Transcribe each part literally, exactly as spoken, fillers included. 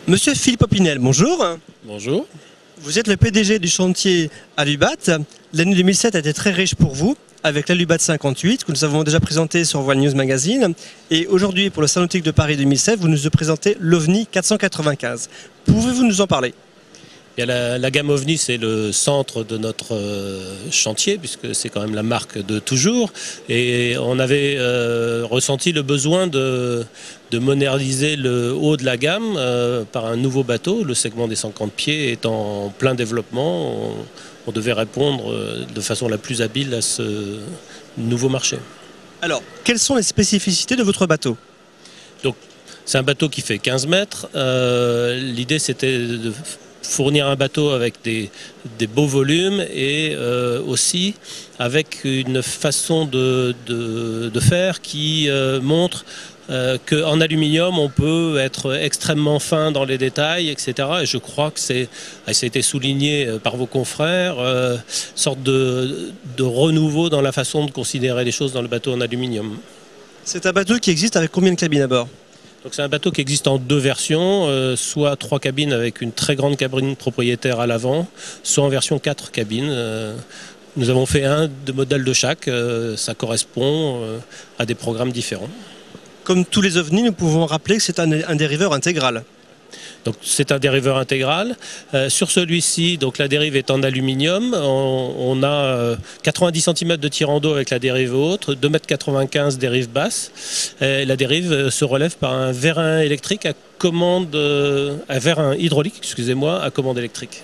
Monsieur Philippe Opinel, bonjour. Bonjour. Vous êtes le P D G du chantier Alubat. L'année deux mille sept a été très riche pour vous, avec l'Alubat cinquante-huit, que nous avons déjà présenté sur Voile News Magazine. Et aujourd'hui, pour le Salon Nautique de Paris deux mille sept, vous nous présentez l'OVNI quatre cent quatre-vingt-quinze. Pouvez-vous nous en parler ? Et la, la gamme OVNI, c'est le centre de notre euh, chantier, puisque c'est quand même la marque de toujours. Et on avait euh, ressenti le besoin de, de moderniser le haut de la gamme euh, par un nouveau bateau. Le segment des cinquante pieds est en plein développement. On, on devait répondre euh, de façon la plus habile à ce nouveau marché. Alors, quelles sont les spécificités de votre bateau ? Donc, c'est un bateau qui fait quinze mètres. Euh, l'idée, c'était de fournir un bateau avec des, des beaux volumes et euh, aussi avec une façon de, de, de faire qui euh, montre euh, qu'en aluminium on peut être extrêmement fin dans les détails, et cetera. Et je crois que c'est, ça a été souligné par vos confrères, euh, sorte de, de renouveau dans la façon de considérer les choses dans le bateau en aluminium. C'est un bateau qui existe avec combien de cabines à bord ? Donc c'est un bateau qui existe en deux versions, euh, soit trois cabines avec une très grande cabine propriétaire à l'avant, soit en version quatre cabines. Euh, nous avons fait un de modèle de chaque, euh, ça correspond euh, à des programmes différents. Comme tous les ovnis, nous pouvons rappeler que c'est un, un dériveur intégral. Donc c'est un dériveur intégral. Euh, sur celui-ci, donc la dérive est en aluminium. On, on a euh, quatre-vingt-dix centimètres de tirant d'eau avec la dérive haute, deux mètres quatre-vingt-quinze dérive basse. Et la dérive euh, se relève par un vérin électrique à commande, euh, un vérin hydraulique, excusez-moi, à commande électrique.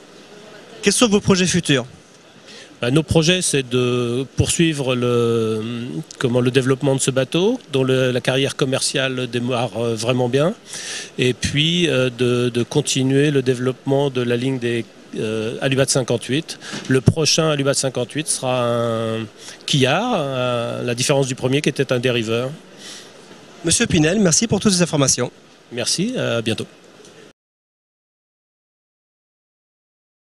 Quels sont vos projets futurs ? Ben, nos projets, c'est de poursuivre le, comment, le développement de ce bateau, dont le, la carrière commerciale démarre euh, vraiment bien, et puis euh, de, de continuer le développement de la ligne des euh, Alubat cinquante-huit. Le prochain Alubat cinquante-huit sera un quillard, à la différence du premier qui était un dériveur. Monsieur Pinel, merci pour toutes ces informations. Merci, à bientôt.